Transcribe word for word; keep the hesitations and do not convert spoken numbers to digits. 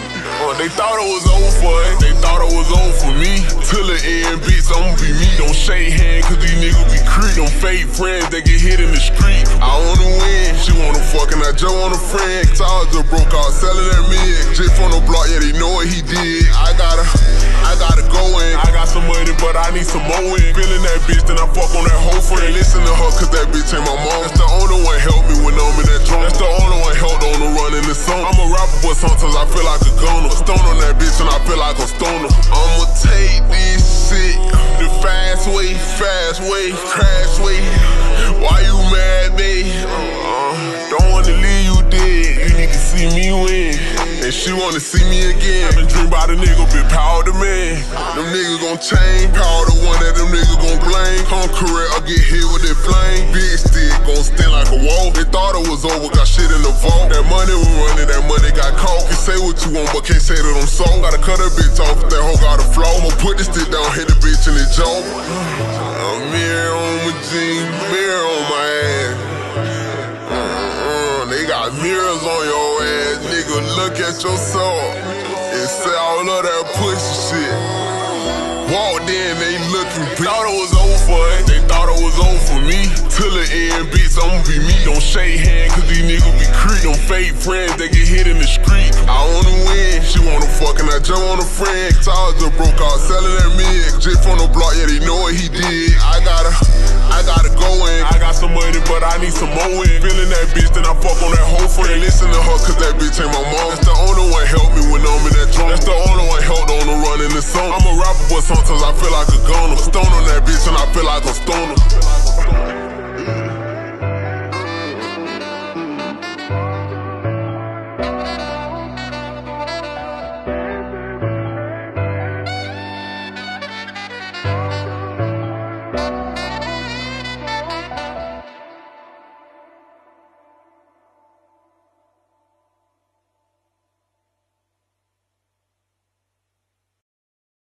Uh, they thought it was over for it, they thought it was over for me. Till the end, bitch, I'ma be me. Don't shake hands, cause these niggas be creep. Them fake friends that get hit in the street. I wanna win, she wanna fuck and I just want a friend. Cause I was just broke out selling that mid. Just from the block, yeah, they know what he did. I gotta, I gotta go in. I got some money, but I need some more in. Feeling that bitch, then I fuck on that whole friend. Listen to her, cause that bitch ain't my mom. That's the only one help me when I'm in that drum. That's the only one held on to run in the song. I'm a rapper, but sometimes I feel like a gunner. Stone on that bitch and I feel like a stoner. I'ma take this shit the fast way, fast way, crash way. Why you mad, babe? Uh, don't wanna leave you dead. You need to see me win. And she wanna see me again. I've been dreamed by the nigga, been power the man. Them niggas gon' change, power the one that them niggas gon' blame. Come correct, I get hit with that flame. Big stick gon' stand like a wall. They thought it was over, got shit in the vault. That money we running, that money got caught. Can say what you want, but can't say that I'm sold. Gotta cut a bitch off if that hoe got a flaw. I'ma put this stick down, hit the bitch in the jaw. A mirror on my jeans, mirror on my ass. Uh-uh, they got mirrors on your ass, nigga. Look at your soul and say all of that pussy shit. Walked in, they looking bitch. Thought it was over for it, they thought it was over for me. Till the end, bitch, I'ma be me. Don't shake hands, cause these niggas be creep. Them fake friends that get hit in the street. I wanna win, she wanna fuck and I just want a friend. Cause I was just broke out selling that mid. Just from the block, yeah, they know what he did. I gotta, I gotta go in. I got some money, but I need some more in. Feeling that bitch, then I fuck on that whole friend. Listen to her, cause that bitch ain't my mom. That's the only one help me when I'm in that drum. That's the only one held on to run in the song. I'm a rapper, but sometimes I feel like a gunner. Stone on that bitch and I feel like a stoner.